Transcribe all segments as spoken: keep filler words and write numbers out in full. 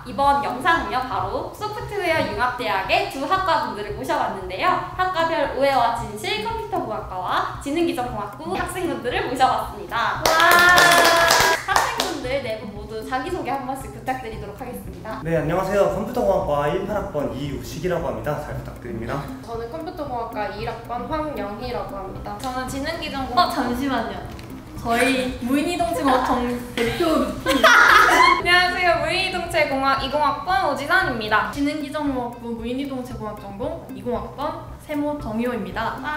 이번 영상은요 바로 소프트웨어 융합대학의 두 학과분들을 모셔봤는데요. 학과별 우애와 진실 컴퓨터공학과와 지능기전공학부 학생분들을 모셔봤습니다. 와! 학생분들 네 분 모두 자기소개 한 번씩 부탁드리도록 하겠습니다. 네, 안녕하세요. 컴퓨터공학과 십팔 학번 이유식이라고 합니다. 잘 부탁드립니다. 저는 컴퓨터공학과 일 학번 황영희라고 합니다. 저는 지능기전공학 어 잠시만요. 저희 무인이동체공학 정 대표 루피. 안녕하세요. 무인이동체공학 이공학번 오지선입니다. 지능기전공학부 무인이동체공학 전공 이공학번 세모 정희호입니다. 아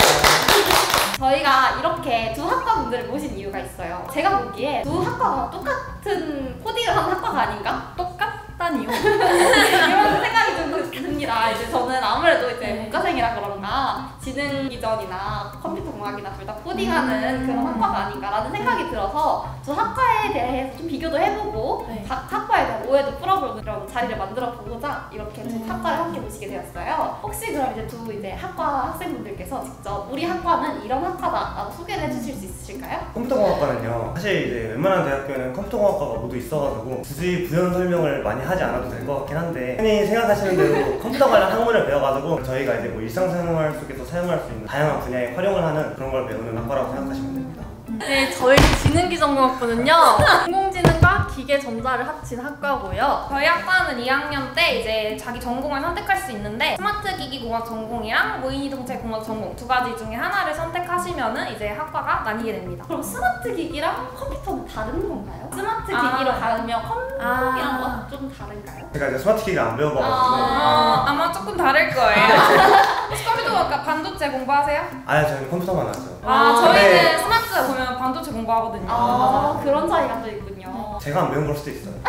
저희가 이렇게 두 학과분들을 모신 이유가 있어요. 제가 보기에 두 학과가 똑같은 코딩을 하는 학과가 아닌가? 똑같다니요. 이런 생각이 좀 듭니다. 이제 저는 아무래도 이제 문과생이라 그런가 지능기전이나 컴퓨터공학이나 둘 다 코딩하는 그런 학과가 아닌가라는 생각이 들어서 두 학과에 대해서 좀 비교도 해보고 네. 각 학과에 대한 오해도 풀어보는 그런 자리를 만들어 보고자 이렇게 두 음. 학과를 함께 모시게 되었어요. 혹시 그럼 이제 두 이제 학과 학생분들께서 직접 우리 학과는 이런 학과다라고 소개를 해주실 수 있으실까요? 컴퓨터공학과는요, 사실 이제 웬만한 대학교에는 컴퓨터공학과가 모두 있어가지고 굳이 부연 설명을 많이 하지 않아도 될 것 같긴 한데, 흔히 생각하시는 대로 컴퓨터 관련 학문을 배워가지고 저희가 이제 뭐 일상생활 속에서 사용할 수 있는 다양한 분야에 활용을 하는 그런 걸 배우는 학과라고 생각하시면 됩니다. 네, 저희 지능기전공학부는요 인공지능과 기계전자를 합친 학과고요. 저희 학과는 이 학년 때 이제 자기 전공을 선택할 수 있는데 스마트기기공학 전공이랑 무인이동체공학 전공 두 가지 중에 하나를 선택하시면은 이제 학과가 나뉘게 됩니다. 그럼 스마트 기기랑 컴퓨터는 다른 건가요? 스마트 아. 기기로 가면 컴퓨터랑 아. 좀 다른가요? 제가 이제 스마트 기기를 안 배워봐가지고 어, 아마 조금 다를 거예요. 혹시 컴퓨터공학과 반도체 공부하세요? 아예 저희는 컴퓨터만 하죠. 아, 아, 저희는 네. 스마트 보면 반도체 공부하거든요. 아, 그런 차이가 또 있군요. 제가 안 배운 걸 수도 있어요.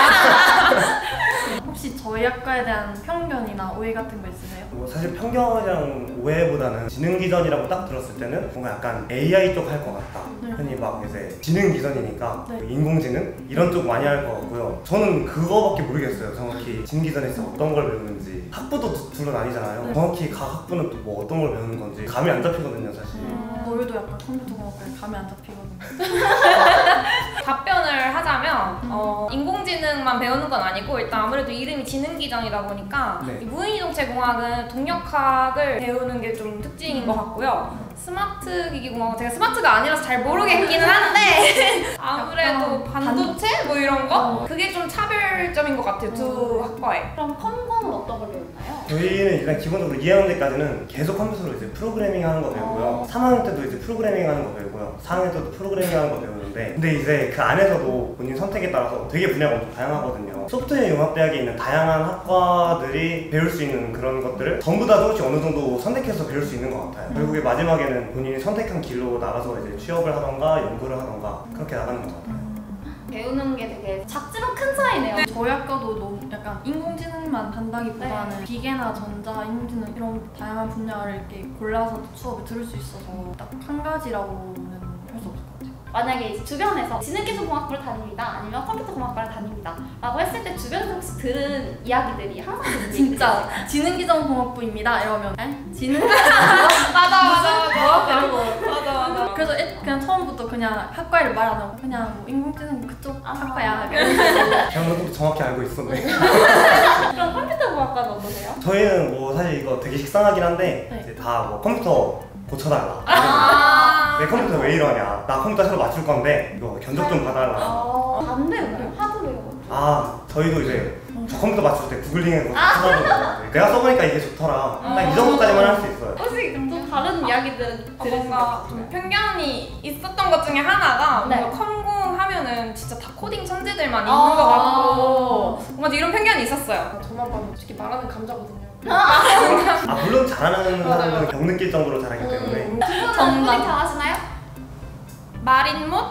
혹시 저희 학과에 대한 편견이나 오해 같은 거 있으세요? 뭐 사실 편견이랑 오해보다는 지능기전이라고 딱 들었을 때는 뭔가 약간 에이아이 쪽 할 것 같다. 네. 흔히 막 이제 지능기전이니까 네. 인공지능 이런 쪽 많이 할 것 같고요. 저는 그거밖에 모르겠어요. 정확히 지능기전에서 어떤 걸 배우는지. 학부도 두- 둘로 나뉘잖아요. 네. 정확히 각 학부는 또 뭐 어떤 걸 배우는 건지 감이 안 잡히거든요, 사실. 음, 저희도 약간 컴퓨터공학과에 감이 안 잡히거든요. 답변을 하자면 어, 인공지능만 배우는 건 아니고 일단 아무래도 이름이 지능기전이다 보니까 네. 이 무인이동체공학은 동력학을 배우는 게 좀 특징인 것 같고요. 스마트기기공학은 제가 스마트가 아니라서 잘 모르겠기는 한데 아무래도 반도체 뭐 이런 거? 그게 좀 차별점인 것 같아요, 두 학과에. 그럼 컴공은 어떤 걸 배우나요? 저희는 일단 기본적으로 이 학년 때까지는 계속 컴퓨터로 이제 프로그래밍 하는 거 배우고요. 삼 학년 때도 이제 프로그래밍 하는 거 배우고요. 사 학년 때도 프로그래밍 하는 거 배우는데, 근데 이제 그 안에서도 본인 선택에 따라서 되게 분야가 엄청 다양하거든요. 소프트웨어 융합대학에 있는 다양한 학과들이 배울 수 있는 그런 것들을 전부 다 조금씩 어느 정도 선택해서 배울 수 있는 것 같아요. 결국에 마지막에는 본인이 선택한 길로 나가서 이제 취업을 하던가 연구를 하던가 그렇게 나가는 것 같아요. 배우는 게 되게 작지만 큰 차이네요. 저희 학과도 너무 약간 인공지능만 한다기보다는 기계나 전자, 인공지능 이런 다양한 분야를 이렇게 골라서 수업을 들을 수 있어서 딱 한 가지라고는 할 수 없을 것 같아요. 만약에 이제 주변에서 지능기술공학부를 다닙니다 아니면 컴퓨터공학과를 다닙니다 라고 했을 때 주변에서 혹시 들은 이야기들이 항상 있는 진짜 지능기전공학부입니다 이러면 에? 지능? 맞아, 맞아, 맞아. 이러고 맞아, 맞아. 그래서 애- 그냥 처음부터 그냥 학과를 말 안 하고 그냥 뭐 인공지능 그쪽 아. 학과야. 저는 정확히 알고 있었네. 그럼 컴퓨터공학과는 어떠세요? 저희는 뭐 사실 이거 되게 식상하긴 한데 네. 이제 다 뭐 컴퓨터 고쳐달라. 아, 내 컴퓨터 왜 이러냐. 나 컴퓨터 새로 맞출 건데 이거 견적 좀 봐달라. 아, 안 배우나요? 하드웨어. 아, 저희도 이제 저 컴퓨터 맞출 때 구글링해서 찾아보고 내가 써보니까 이게 좋더라. 딱 이 정도까지만 할 수 있어요. 혹시 또 다른 이야기들은 어, 들으신 것 뭔가 좀 같아요? 편견이 있었던 것 중에 하나가 네. 뭔가 컴공 하면은 진짜 다 코딩 천재들만 있는 아. 것 같고 뭔가 이런 편견이 있었어요. 저만 봐도 솔직히 말하는 감자거든요. 아, 물론 잘하는 사람은 경 느낄 정도로 잘하기 때문에. 두 분은 정답. 코딩 잘하시나요? 말인 못?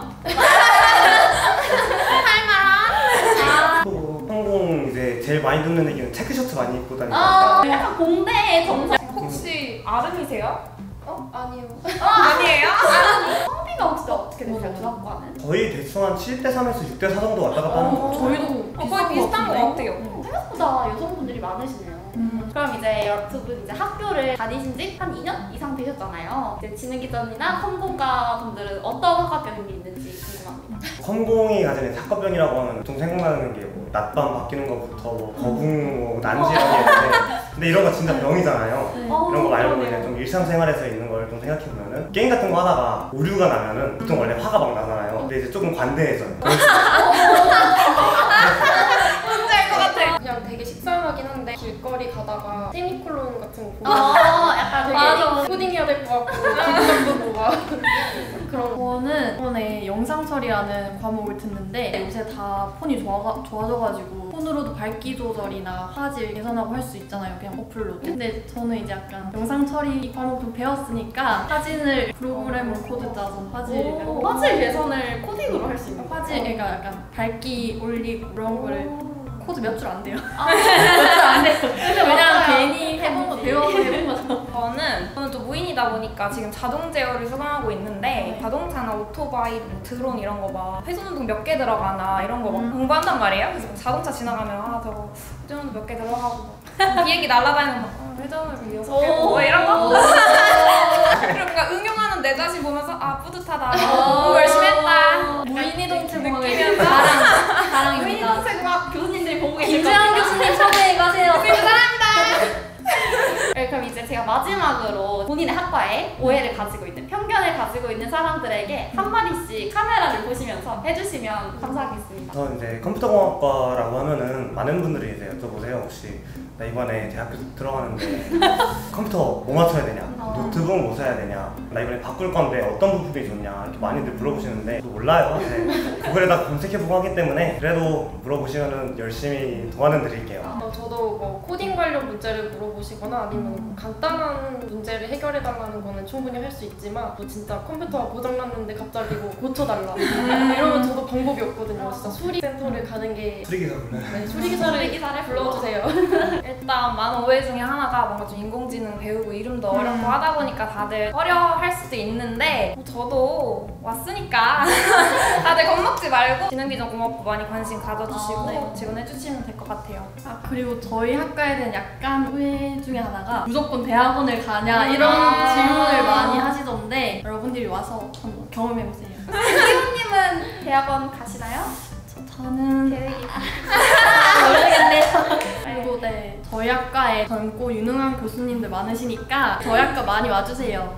또 항공 이제 제일 많이 듣는 얘기는 체크셔츠 많이 입고 다니니까. 아, 약간 공대의 정상. 혹시 아름이세요? 어? 아니요. 아니에요? 성비가 혹시 어떻게 되세요? 두 학과는? 거의 대충 한 칠 대 삼에서 육 대 사 정도 왔다 갔다 하는 거 같아요. 저희도 어, 거의 비슷한 것 같아요. 생각보다 여성분들이 많으시네요. 음. 그럼 이제 두 분 이제 학교를 다니신 지 한 이 년 이상 되셨잖아요. 이제 지능기전이나 컴공과 분들은 어떤 학과병이 있는지 궁금합니다. 컴공이 가진 학과병이라고 하면 보통 생각나는 게 뭐 낮밤 바뀌는 것부터 뭐 거북, 뭐 난지 이런 게 있는데 근데 이런 거 진짜 병이잖아요. 네. 어, 이런 거 말고 그러네요. 이제 좀 일상생활에서 있는 걸 좀 생각해보면은 게임 같은 거 하다가 오류가 나면은 보통 원래 화가 막 나잖아요. 근데 이제 조금 관대해져요. 뭔지 알 것 같아. 그냥 되게 식상하긴 한데 길거리 가다가 세미콜론 같은 거 보고 어, 약간 되게 되게 코딩해야 될 것 같고 감정 보고 막 그런 거. 저는 이번에 영상 처리라는 과목을 듣는데 요새 다 폰이 좋아, 좋아져가지고 폰으로도 밝기 조절이나 화질 개선하고 할 수 있잖아요. 그냥 어플로도. 근데 저는 이제 약간 영상 처리 과목 좀 배웠으니까 사진을 프로그램으로 코드 짜서 화질 오, 화질 개선을 코딩으로 할 수 있는 화질 그러니까 약간 밝기 올리고 그런 거를 코드 몇 줄 안 돼요. 아, 몇 줄 안 돼요. 그래서 그냥 맞아요. 괜히 해본 거 배워서 해본 거죠. 저는 저는 또 무인이다 보니까 지금 자동 제어를 수강하고 있는데 자동차나 오토바이, 뭐 드론 이런 거 막 회전운동 몇 개 들어가나 이런 거 막 음. 공부한단 말이에요. 그래서 자동차 지나가면 아 저거 회전운동 몇 개 들어가고 막 비행기 날아다니는 거 아, 회전을 이어서 깨고 뭐 이런 거 그리고 뭔가 응용하는 내 자신 보면서 아 뿌듯하다 공부 열심히 했다. 무인이동체공학을 자랑, 자랑입니다. 유인동생과 교수님들이 보고 계실 김재환 겁니다. 교수님 섭외해 가세요. 네, 그럼 이제 제가 마지막으로 본인의 학과에 오해를 가지고 있는, 편견을 가지고 있는 사람들에게 한마디씩 카메라를 보시면서 해주시면 감사하겠습니다. 저 이제 컴퓨터공학과라고 하면은 많은 분들이 이제 여쭤보세요. 혹시 나 이번에 대학교 들어가는데 컴퓨터 뭐 맞춰야 되냐? 노트북 뭐 사야 되냐? 나 이번에 바꿀 건데 어떤 부분이 좋냐? 이렇게 많이들 물어보시는데 저도 몰라요. 네. 구글에다 검색해보고 하기 때문에 그래도 물어보시면은 열심히 도와는 드릴게요. 어, 저도 뭐 코딩 관련 문제를 물어보시거나 아니면 간단한 문제를 해결해달라는 거는 충분히 할 수 있지만 또 진짜 컴퓨터가 고장났는데 갑자기 뭐 고쳐달라 이러면 저도 방법이 없거든요. 진짜 수리센터를 가는 게 수리기사 불러요. 네, 수리기사를 수리기사를 불러주세요. 일단 많은 오해 중에 하나가 뭔가 좀 인공지능 배우고 이름도 어렵고 하다 보니까 다들 어려워할 수도 있는데 뭐 저도 왔으니까 다들 겁먹지 말고 지능기전공학부 많이 관심 가져주시고 아, 네. 지원해주시면 될 것 같아요. 아 그리고 저희 학과에 대한 약간 후회 중에 하나가 무조건 대학원을 가냐 이런 아. 질문을 많이 하시던데 여러분들이 와서 한번 경험해보세요. 희우님은 대학원 가시나요? 저, 저는 계획이 모르겠네요. 그리고 네 저희 학과에 젊고 유능한 교수님들 많으시니까 저희 학과 많이 와주세요.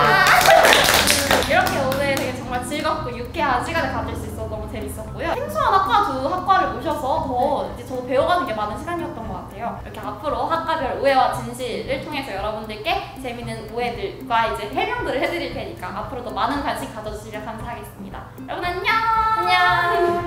이렇게 오늘 되게 정말 즐겁고 유쾌한 시간을 가질 수 있어서 너무 재밌었고요. 생소한 학과 두 학과를 모셔서 더 이제 저도 배워가는 게 많은 시간이었던 것 같아요. 이렇게 앞으로 학과별 오해와 진실을 통해서 여러분들께 재밌는 오해들과 이제 해명들을 해드릴 테니까 앞으로도 많은 관심 가져주시면 감사하겠습니다. 여러분 안녕! 안녕!